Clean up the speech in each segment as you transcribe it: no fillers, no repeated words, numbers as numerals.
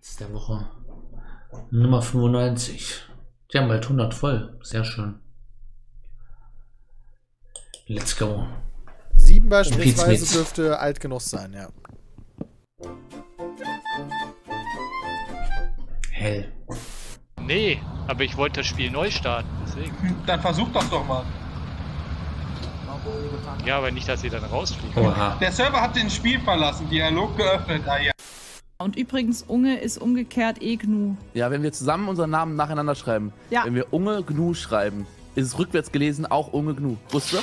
Witz der Woche. Nummer 95. Die haben bald 100 voll. Sehr schön. Let's go. 7 beispielsweise dürfte alt genug sein, ja. Hell. Nee, aber ich wollte das Spiel neu starten, deswegen. Dann versuch doch mal. Ja, aber nicht, dass ihr dann rausfliegt. Oha. Der Server hat den Spiel verlassen, Dialog geöffnet. Ah, ja. Und übrigens, Unge ist umgekehrt GNU. Ja, wenn wir zusammen unseren Namen nacheinander schreiben, Ja. wenn wir Unge GNU schreiben, ist es rückwärts gelesen auch Unge GNU. Wusstest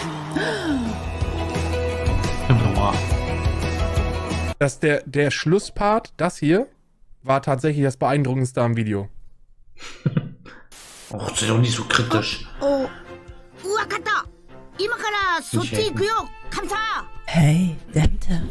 du? Der Schlusspart, das hier, war tatsächlich das Beeindruckendste am Video. Och, das ist doch nicht so kritisch. Hey, Dente.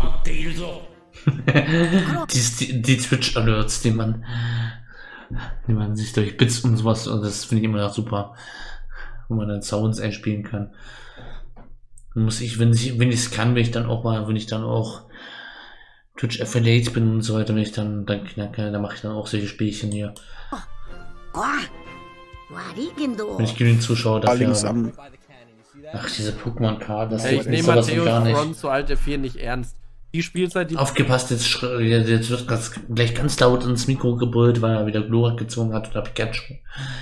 Die Twitch-Alerts, die man sich durch Bits und sowas, und das finde ich immer noch super, wo man dann Sounds einspielen kann. Muss ich, wenn ich es kann, wenn ich dann auch Twitch Affiliate bin und so weiter, wenn ich dann mache ich dann auch solche Spielchen hier. Wenn ich genügend Zuschauer dafür habe. Ach, diese Pokémon-Karten, das Ich nehme Matthäus Front zu Alte 4 nicht ernst. Die Spielzeit, die... Aufgepasst, jetzt wird gleich ganz laut ins Mikro gebrüllt, weil er wieder Glurak gezogen hat oder Pikachu.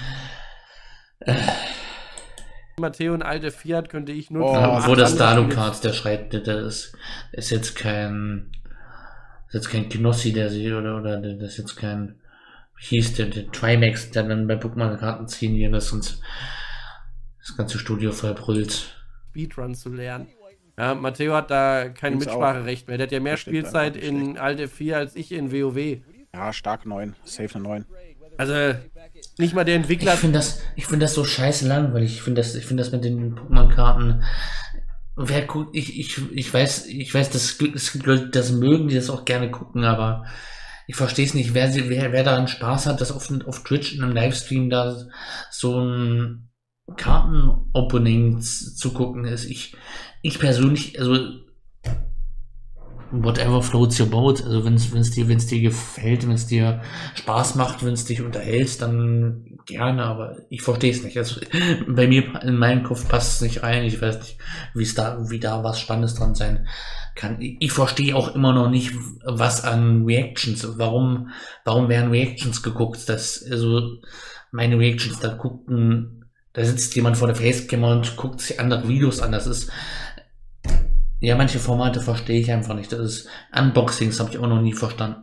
Matteo und Alte 4 hat, könnte ich nur... Obwohl das Dalukat, der schreit, der ist jetzt kein... Knossi, der sie, oder das ist jetzt kein... Wie hieß der Trimax, der dann bei Pokémon-Karten ziehen hier das und das ganze Studio voll brüllt. Speedrun zu lernen. Ja, Matteo hat da kein Mitspracherecht mehr. Der hat ja mehr Spielzeit in Alte 4 als ich in WoW. Ja, stark 9. Safe eine 9. Also, nicht mal der Entwickler... Ich finde das so scheiße langweilig. Ich finde das mit den Pokémon-Karten... Wer guckt, ich weiß, es gibt Leute, das mögen, die das auch gerne gucken, aber ich verstehe es nicht, wer daran Spaß hat, dass auf Twitch in einem Livestream da so ein Karten-Opening zu gucken ist. Ich persönlich, also whatever floats your boat, also wenn es dir gefällt, wenn es dir Spaß macht, wenn es dich unterhält, dann gerne, aber ich verstehe es nicht. Also bei mir, in meinem Kopf passt es nicht rein. Ich weiß nicht, wie da was Spannendes dran sein kann. Ich verstehe auch immer noch nicht, was an Reactions, warum werden Reactions geguckt, also meine Reactions, da sitzt jemand vor der Facecam und guckt sich andere Videos an. Das ist, ja, manche Formate verstehe ich einfach nicht. Das ist Unboxings, habe ich auch noch nie verstanden.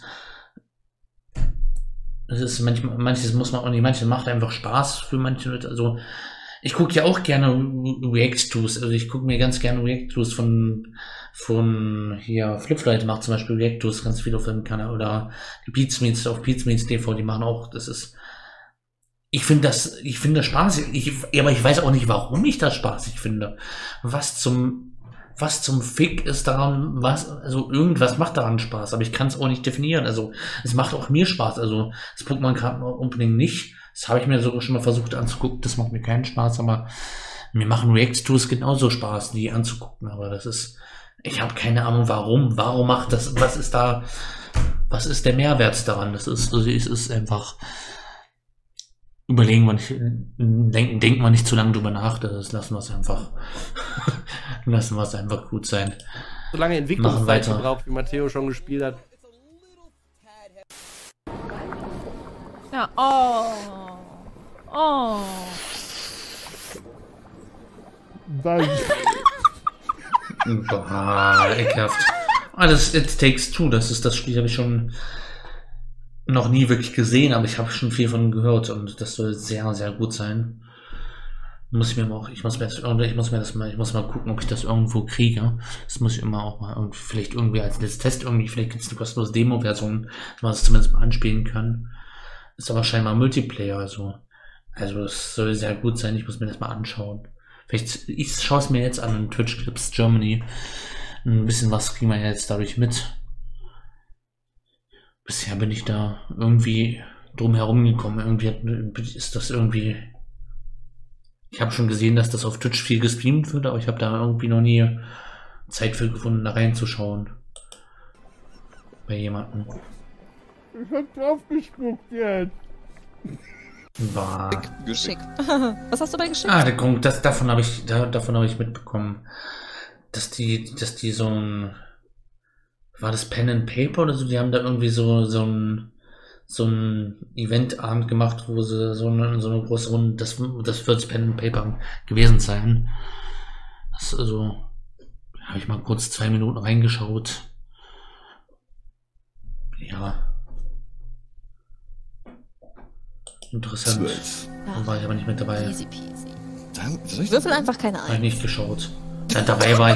Manches muss man auch nicht, manches macht einfach Spaß für manche Leute. Also ich gucke ja auch gerne React-Tos, also ich gucke mir ganz gerne React-Tos von hier, Flipflight macht zum Beispiel React-Tos ganz viel auf dem Kanal, oder die Beatsmeets auf Beatsmeets TV, die machen auch, ich finde das spaßig, aber ich weiß auch nicht, warum ich das spaßig finde. Was zum Fick ist daran, also irgendwas macht daran Spaß, aber ich kann es auch nicht definieren. Also es macht auch mir Spaß, also das Pokémon-Karten unbedingt nicht. Das habe ich mir sogar schon mal versucht anzugucken, das macht mir keinen Spaß, aber mir machen React-Tours genauso Spaß, die anzugucken, aber ich habe keine Ahnung warum macht das, was ist der Mehrwert daran? Es ist einfach, denken wir nicht zu lange drüber nach, lassen wir es einfach gut sein. So lange Entwicklungszeit gebraucht, wie Matteo schon gespielt hat. Ja, oh. Nein. Boah, ekelhaft. Das It Takes Two, das ist das Spiel, habe ich schon noch nie wirklich gesehen, aber ich habe schon viel von gehört und das soll sehr, sehr gut sein. Ich muss mal gucken, ob ich das irgendwo kriege. Das muss ich immer auch mal vielleicht irgendwie als Test vielleicht gibt es eine kostenlose Demo-Version, dass man es zumindest mal anspielen kann. Ist aber scheinbar Multiplayer, also es soll sehr gut sein, ich muss mir das mal anschauen. Ich schaue es mir jetzt an in Twitch Clips Germany. Ein bisschen was kriegen wir jetzt dadurch mit. Bisher bin ich da irgendwie drum herum gekommen. Irgendwie ist das irgendwie... Ich habe schon gesehen, dass das auf Twitch viel gestreamt wird, aber ich habe da irgendwie noch nie Zeit für gefunden, da reinzuschauen. Bei jemandem. Ich hab drauf geguckt jetzt. War. Schick. Was hast du da geschickt? Ah, davon habe ich mitbekommen, dass die so ein, war das Pen and Paper oder so, die haben da irgendwie so ein Eventabend gemacht, wo sie so eine große Runde, das wird das Pen and Paper gewesen sein. Das also, habe ich mal kurz 2 Minuten reingeschaut. Ja. Interessant. Da war ich aber nicht mit dabei. Easy peasy. Würfel einfach keine Habe ich ein. nicht geschaut. Ja, dabei war ich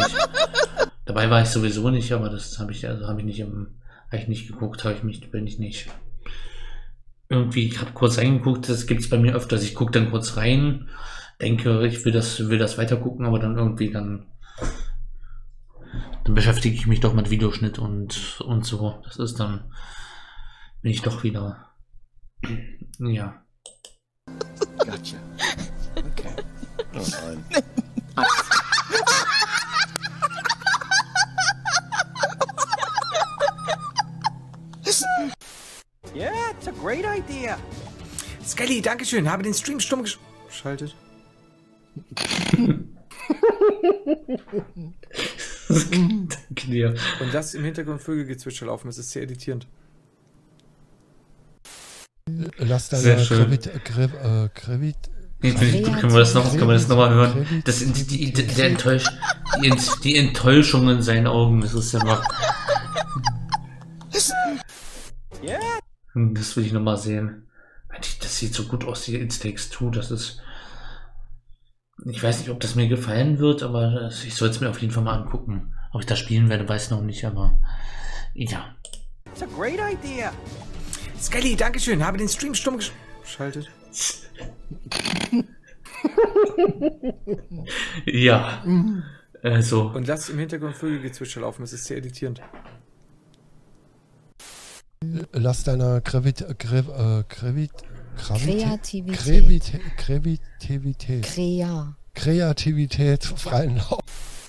sowieso nicht, aber das habe ich nicht geguckt, bin ich nicht. Irgendwie, ich habe kurz reingeguckt, das gibt es bei mir öfters. Ich gucke dann kurz rein, denke, ich will das weiter gucken, aber dann irgendwie dann beschäftige ich mich doch mit Videoschnitt und so. Das ist dann, bin ich doch wieder. Ja. Gotcha. Okay. Oh, fine. Yeah, it's a great idea. Skelly, dankeschön, habe den Stream stumm geschaltet. Danke dir. Und lass im Hintergrund Vögelgezwitscher laufen, das ist sehr irritierend. Lass Sehr schön. Können wir das nochmal hören? Das sind die Enttäuschung in seinen Augen. Das ist ja mal. Das will ich nochmal sehen. Das sieht so gut aus, die It Takes Two. Das ist. Ich weiß nicht, ob das mir gefallen wird, aber ich soll es mir auf jeden Fall mal angucken. Ob ich das spielen werde, weiß noch nicht, aber. Ja. It's a great idea. Skelly, dankeschön, habe den Stream stumm geschaltet. Ja. Also. Und lass im Hintergrund Vögelgezwitscher laufen, das ist sehr irritierend. Lass deiner Kreativität freien Lauf.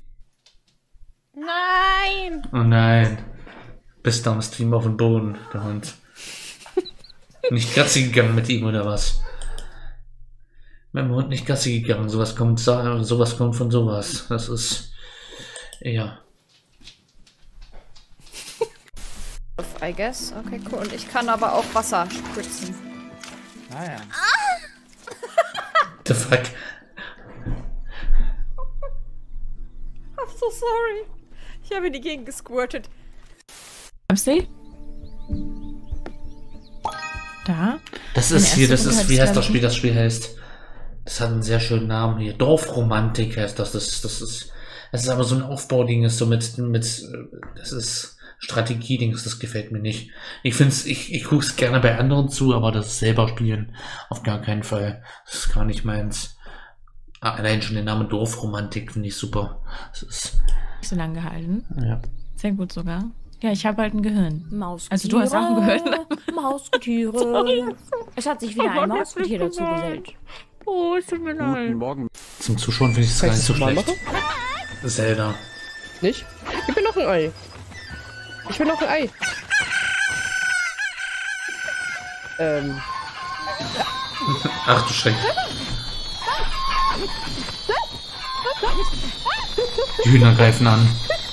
Nein! Oh nein. Bist du am Stream auf dem Boden, der Hund. Nicht Gassi gegangen mit ihm oder was? Mit dem Hund nicht Gassi gegangen. Sowas kommt von sowas. Das ist. Ja. I guess. Okay, cool. Und ich kann aber auch Wasser spritzen. Ah ja. The fuck? I'm so sorry. Ich habe in die Gegend gesquirtet. MC? Da? Das ist hier, wie heißt das Spiel? Das Spiel heißt. Das hat einen sehr schönen Namen hier. Dorfromantik heißt das. Das ist aber so ein Aufbauding, ist so das ist Strategie-Dings, das gefällt mir nicht. Ich gucke es gerne bei anderen zu, aber das selber spielen auf gar keinen Fall. Das ist gar nicht meins. Allein schon der Name Dorfromantik finde ich super. Das ist Nicht so lang gehalten. Ja. Sehr gut sogar. Ja, ich habe halt ein Gehirn. Mauskutiere. Also du hast auch ein Gehirn. Mauskutiere. Es hat sich wieder ein Mauskutier dazu gesellt. Oh, es tut mir leid. Guten Morgen. Zum Zuschauen finde ich es gar nicht so schlecht. Zelda. Nicht? Gib mir noch ein Ei. Ich will noch ein Ei. Ach du Schreck. Die Hühner greifen an.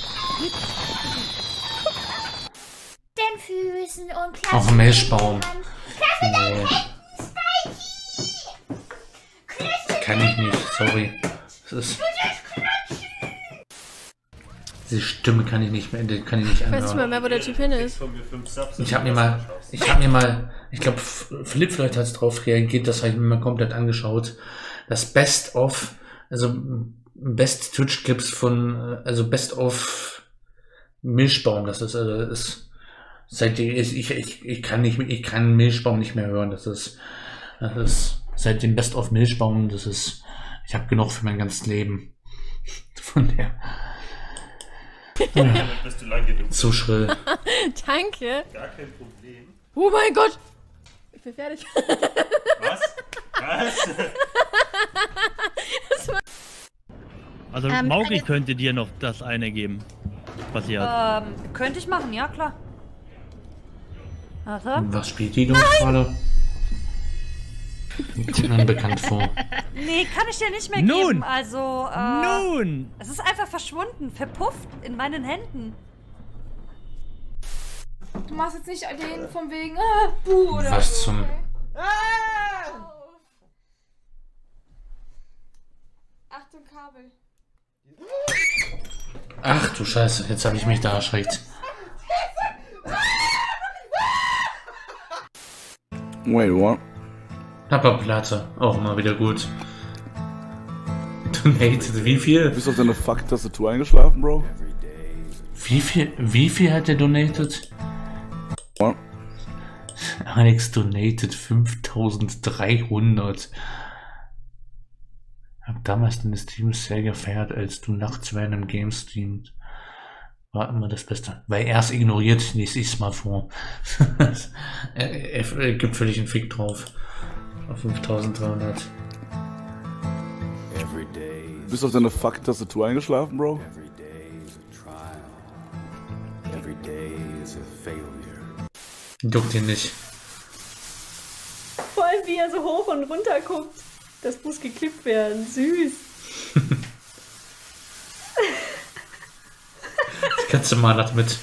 Den Füßen und Auch ein Milchbaum. Nee. Kann ich nicht, sorry. Das ist. Diese Stimme kann ich nicht mehr, kann ich nicht anhören. Ich weiß nicht mehr, wo der Typ hin ist. Ich habe mir mal, ich glaube, Philipp vielleicht hat es drauf reagiert, das habe ich mir mal komplett angeschaut. Das Best of, also Best Twitch-Clips also Best of Milchbaum, das ist, seitdem ich kann Milchbaum nicht mehr hören, das ist seit dem Best of Milchbaum, ich habe genug für mein ganzes Leben. Von der. Ja. Bist du lang genug. Zu schrill. Danke. Gar kein Problem. Oh mein Gott. Ich bin fertig. Was? Also Mauki könnte dir noch das eine geben, was sie hat. Könnte ich machen, ja klar. Aha. Was spielt die gerade? Kommt mir bekannt vor. Nee, kann ich dir nicht mehr geben. Also, nun! Es ist einfach verschwunden, verpufft in meinen Händen. Du machst jetzt nicht den von wegen, buh oder Was so. zum... Achtung, Kabel. Ach du Scheiße, jetzt habe ich mich da erschreckt. Wait, what? Platte, auch immer wieder gut. Donated, wie viel? Du bist auf deine Fuck-Tastatur eingeschlafen, Bro? Wie viel hat der donated? What? Alex donated 5300. Hab damals deine Streams sehr gefeiert, als du nachts während einem Game streamt. War immer das Beste. Weil er es ignoriert, lese ich es mal vor. er gibt völlig einen Fick drauf. Auf 5300. Du bist auf deine Fuck-Tastatur eingeschlafen, Bro? Juckt ihn nicht. Vor allem, wie er so hoch und runter guckt. Das muss geklippt werden. Süß. Die Katze malert mit.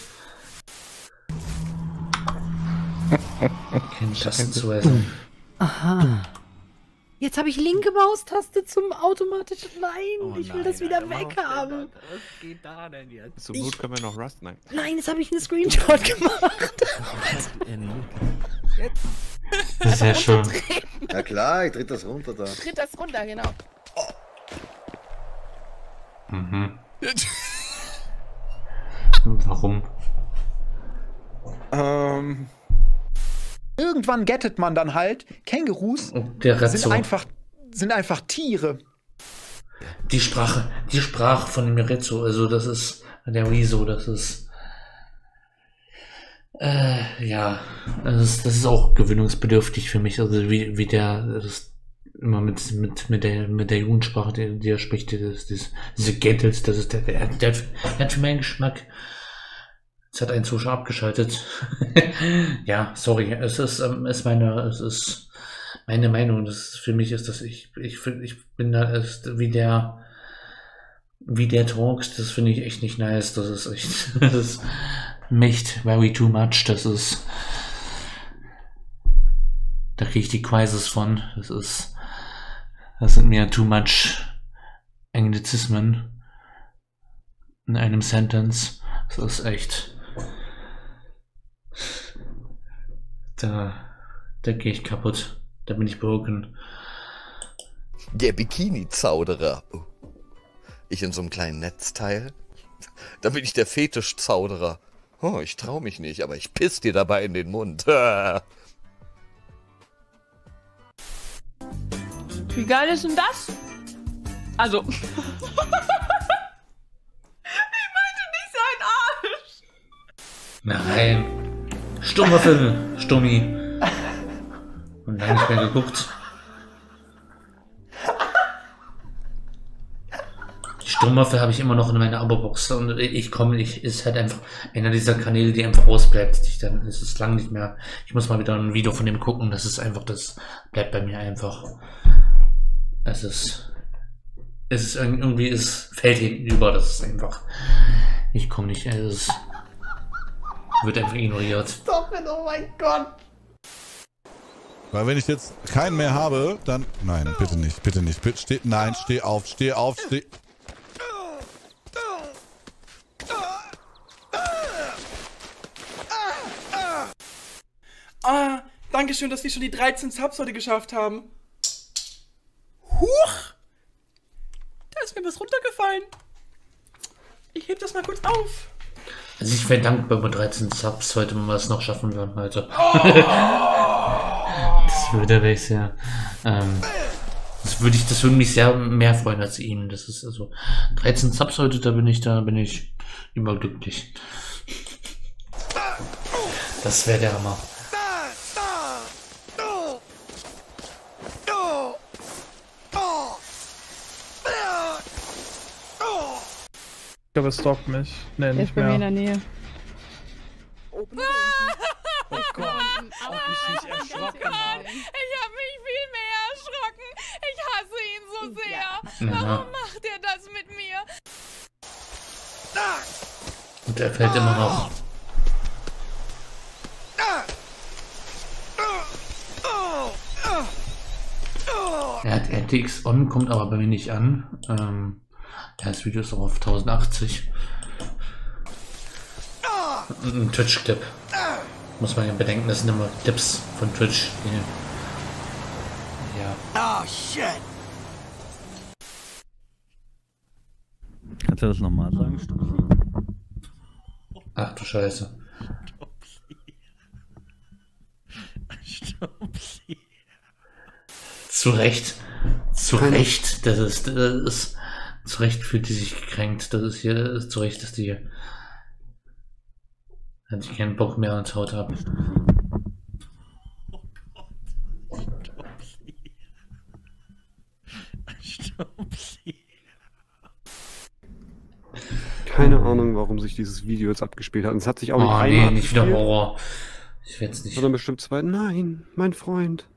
Kein Just zu essen. Aha. Jetzt habe ich linke Maustaste zum automatischen. Nein, ich will das wieder weghaben. Was geht da denn jetzt? Zum Not können wir noch Rust nein. Nein, jetzt habe ich einen Screenshot gemacht. Sehr schön. Ja klar, ich tritt das runter da. Tritt das runter, genau. Mhm. Warum? Irgendwann gettet man dann halt, Kängurus sind einfach Tiere. Die Sprache von dem Rezzo, also das ist der Rezo, das ist ja, das ist auch gewöhnungsbedürftig für mich, also wie der das immer mit der Jugendsprache, die er spricht, diese Gettels, das ist der hat für meinen Geschmack. Jetzt hat ein Zuschauer abgeschaltet. Ja, sorry, es ist meine Meinung. Für mich ist das, ich bin da wie der talks, das finde ich echt nicht nice. Das ist echt, das ist nicht very too much. Da kriege ich die Quizzes von. Das sind mir too much Anglizismen in einem Sentence. Das ist echt. Da gehe ich kaputt. Da bin ich broken. Der Bikini-Zauderer. Ich in so einem kleinen Netzteil. Dann bin ich der Fetisch-Zauderer. Oh, ich trau mich nicht, aber ich piss dir dabei in den Mund. Wie geil ist denn das? Also. Ich meinte nicht sein Arsch. Nein. Stummer Film. Stummi. Und lange nicht mehr geguckt. Die Sturmwaffe habe ich immer noch in meiner Abo-Box und ist halt einfach einer dieser Kanäle, die einfach ausbleibt. Dann ist es lang nicht mehr. Ich muss mal wieder ein Video von dem gucken. Das bleibt bei mir einfach. Es fällt hinten über. Das ist einfach. Ich komme nicht. Es wird einfach ignoriert. Stop it, oh mein Gott. Weil wenn ich jetzt keinen mehr habe, dann... Nein, bitte nicht, bitte nicht. Bitte, steh auf, steh auf, steh... Ah, danke schön, dass die schon die 13 Subs heute geschafft haben. Huch! Da ist mir was runtergefallen. Ich heb das mal kurz auf. Also ich wäre dankbar bei 13 Subs heute, wenn wir es noch schaffen würden heute. Oh. Das würde mich sehr... das würde mich sehr mehr freuen als ihn. Das ist also 13 Subs heute, da bin ich überglücklich. Das wäre der Hammer. Ich glaube, es stalkt mich. Nee, nicht bei mehr. mir in der Nähe. Oh Gott. Ob ich mich erschrocken habe. Ich habe mich viel mehr erschrocken. Ich hasse ihn so sehr. Warum macht er das mit mir? Und er fällt immer noch. Er hat RTX on, kommt aber bei mir nicht an. Das Video ist auch auf 1080. Ein Twitch-Clip. Muss man ja bedenken, das sind immer Clips von Twitch. Ja. Oh, shit. Kannst du das nochmal sagen, Stupsi? Ach du Scheiße. Stupsi. Zu Recht. Zu Recht. Das ist zu Recht fühlt die sich gekränkt. Das ist hier zu Recht, dass die hier. Dass ich keinen Bock mehr ans Haut habe. Keine Ahnung, warum sich dieses Video jetzt abgespielt hat. Und es hat sich auch nicht einmal nicht wieder Horror. Ich werde es nicht. Sondern bestimmt zwei. Nein, mein Freund.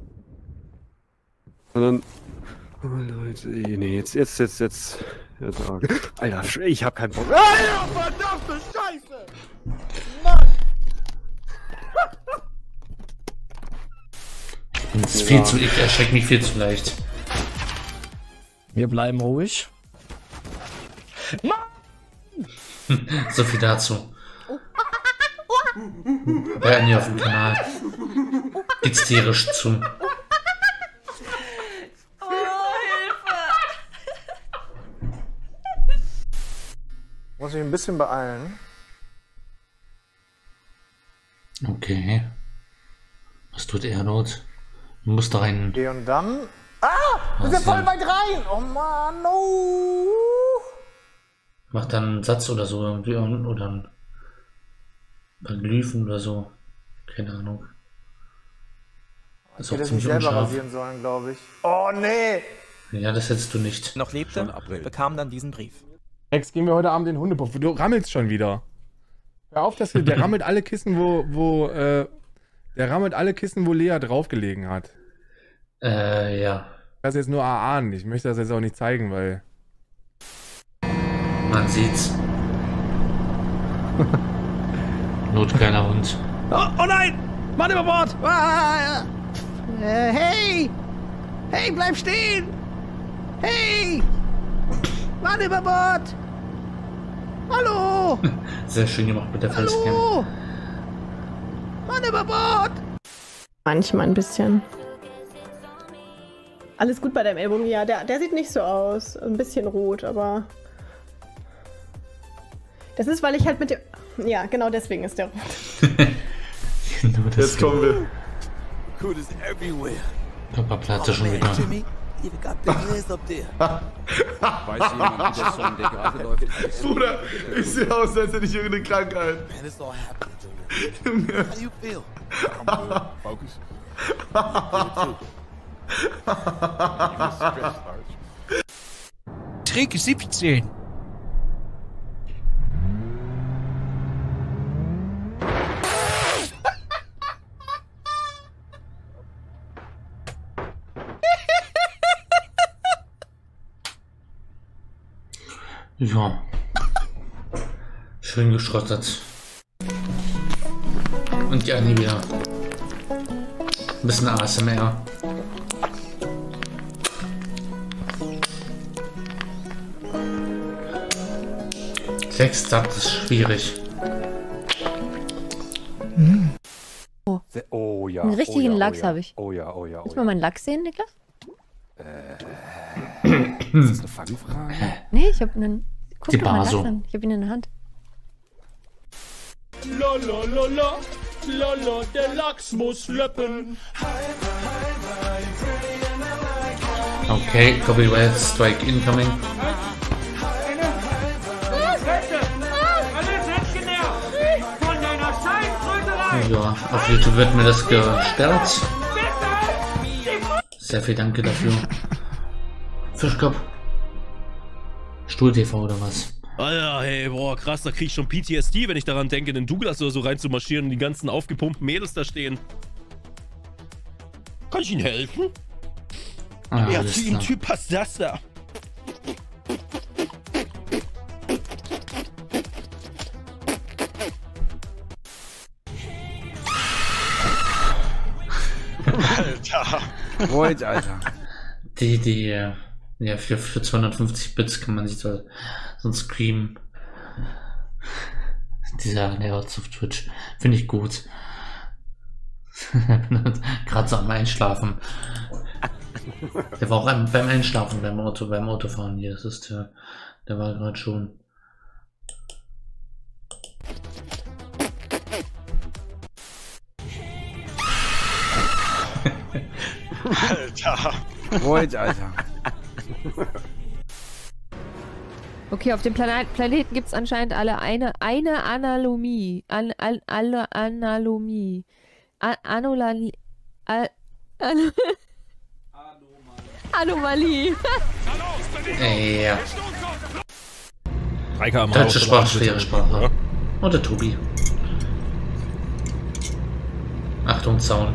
Sondern. Oh Leute, nee, jetzt. Alter, ich hab keinen Bock. Alter, verdammte Scheiße! Mann! Das ist viel zu, ich erschrecke mich viel zu leicht. Wir bleiben ruhig. So viel dazu. Bei Anja auf dem Kanal. Geht's tierisch zu. Muss ich ein bisschen beeilen. Okay. Was tut er dort? Du musst da rein. Okay, und dann. Wir sind voll weit rein! Oh Mann, no! Mach dann einen Satz oder so irgendwie oder ein paar Glyphen oder so. Keine Ahnung. Das ist auch ziemlich selber unscharf. rasieren sollen, glaube ich. Oh nee! Ja, das hättest du nicht. Noch lebte, bekam dann diesen Brief. Rex, gehen wir heute Abend in den Hundepuff. Du rammelst schon wieder. Hör auf, der rammelt alle Kissen, der rammelt alle Kissen, wo Lea draufgelegen hat. Ja. Das ist jetzt nur erahnen. Ich möchte das jetzt auch nicht zeigen, weil... Man sieht's. Notkleiner Hund. Oh nein! Mann über Bord! Hey! Hey, bleib stehen! Hey! Mann über Bord! Hallo! Sehr schön gemacht mit der Facecam. Hallo! Mann über Bord! Manchmal ein bisschen. Alles gut bei deinem Ellbogen? Ja, der sieht nicht so aus. Ein bisschen rot, aber... Das ist, weil ich halt mit dem... Ja, genau deswegen ist der rot. Genau jetzt kommen wir. Good is everywhere. Körperplatte schon wieder. Weiß jemand, wie der Song, der gerade läuft? Bruder, ich sehe aus, als hätte ich irgendeine Krankheit. Junge. Trick 17. Ja. Schön geschrottet. Und die Annie wieder. Ein bisschen ASMR. Sex sagt, das ist schwierig. Oh ja. Einen richtigen Lachs habe ich. Oh ja. Willst du mal meinen Lachs sehen, Niklas? Ist das eine Fangfrage? Nee, ich habe einen... Guck Die doch mal Baso. Lachs an. Ich habe ihn in der Hand. Lala, der Lachs muss löppen. Okay, Copyright Strike incoming. Ja, auf YouTube wird mir das gesperrt. Sehr viel Danke dafür. Fischkopf. Stuhl TV oder was? Alter, hey, boah, krass, da krieg ich schon PTSD, wenn ich daran denke, in den Douglas oder so reinzumarschieren und die ganzen aufgepumpten Mädels da stehen. Kann ich Ihnen helfen? Ah, ja, für den Typ passt das da. Alter. Freud, Alter. Ja, für 250 Bits kann man sich so ein Scream. Dieser Nerds auf Twitch. Finde ich gut. Gerade so am Einschlafen. Der war auch beim Einschlafen beim Autofahren hier. Das ist der war gerade schon. Alter. Freud, Alter. Okay, auf dem Planeten gibt es anscheinend alle eine Anomalie. Anomalie. Anomalie. Ja. Reika deutsche Sprache, schwere Sprache. Und der Tobi. Achtung, Zaun.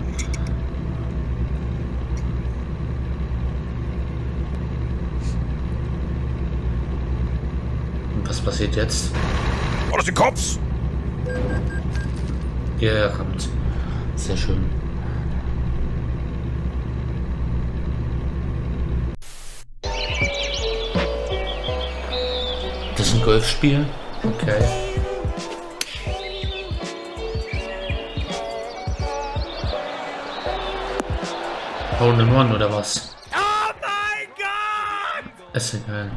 Was passiert jetzt? Oh, das sind Cops! Ja, er kommt. Sehr schön. Das ist ein Golfspiel? Okay. Hole in One oder was? Oh mein Gott! Ist egal.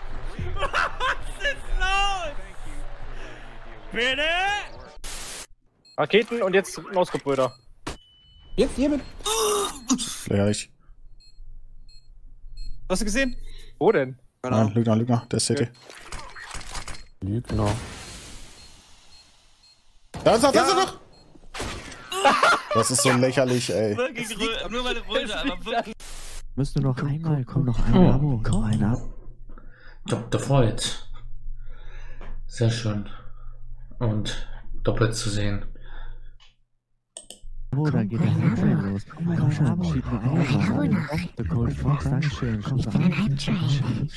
Bitte? Raketen und jetzt Mauskopfbrüder. Jetzt hiermit. Gleich. Hast du gesehen? Wo denn? Nein, Lügner, der City. Lügner. Da ist er, da ist er noch! Das ist so lächerlich, ey. Nur meine Freunde, aber wirklich. Müsste noch einmal, komm noch ein Abo, noch ein Abo. Dr. Freud. Sehr schön. Und doppelt zu sehen. Oh, da geht der Hype-Train los. Komm, Abo. The Cold Fox, Dankeschön. Ich bin ein Hype-Train.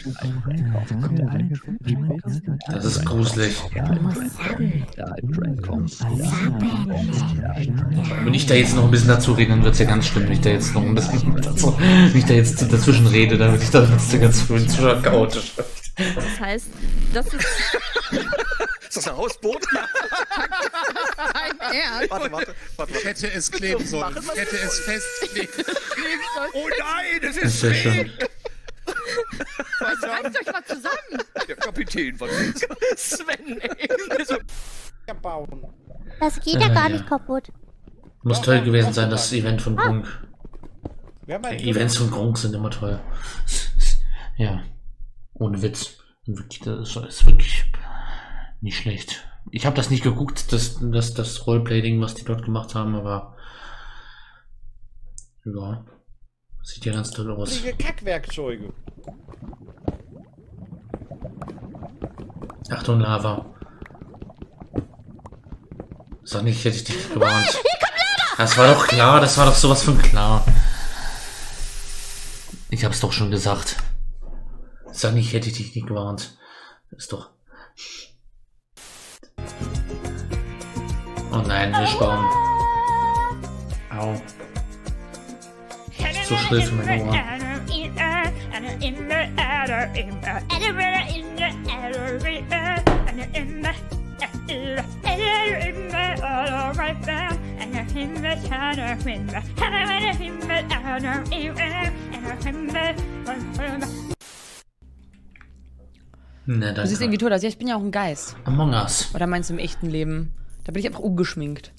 Das ist gruselig. Der Hype-Train kommt. Wenn ich da jetzt noch ein bisschen dazu rede, dann wird es ja ganz schlimm. Wenn ich da jetzt noch ein bisschen dazwischen rede, dann wird es ja ganz chaotisch. Das heißt, das ist... Ist das ein Hausboot? Warte. Ich hätte es kleben sollen. Ich hätte es festkleben sollen. Oh nein, es ist sehr schön. Reißt euch mal zusammen. Der Kapitän von Sven, ey. Das geht ja gar nicht kaputt. Muss toll gewesen sein, das Event von Grunk. Events von Grunk sind immer toll. Ja. Ohne Witz. Das ist wirklich nicht schlecht. Ich habe das nicht geguckt, das Roleplay-Ding, was die dort gemacht haben, aber ja, sieht ja ganz toll aus. Kackwerkzeuge. Achtung, Lava. Sag nicht, hätte ich dich gewarnt. Das war doch klar, das war doch sowas von klar. Ich hab's doch schon gesagt. Sag nicht, hätte ich dich nicht gewarnt. Ist doch... Oh nein, Wischbaum. Au. So schrill für meine Ohren. Na, du siehst irgendwie tot aus. Ja, ich bin ja auch ein Geist. Among Us. Oder meinst du im echten Leben? Da bin ich einfach ungeschminkt.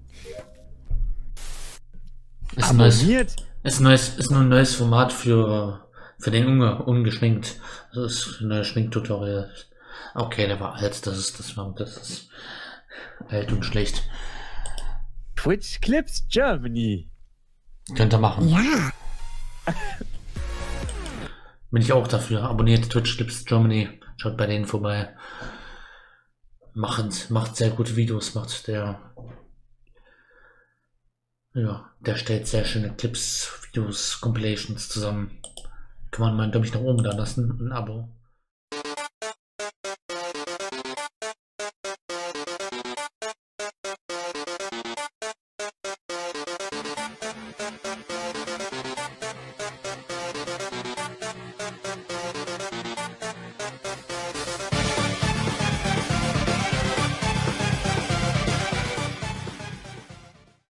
Ist nur ein neues Format für den ungeschminkt. Das ist ein neues Schminktutorial. Okay, der war alt. Das ist alt und schlecht. Twitch Clips Germany. Könnt ihr machen. Ja. Bin ich auch dafür. Abonniert Twitch Clips Germany. Schaut bei denen vorbei. Macht sehr gute Videos, der stellt sehr schöne Clips, Videos, Compilations zusammen. Kann man mal, glaube ich, nach oben da lassen, ein Abo.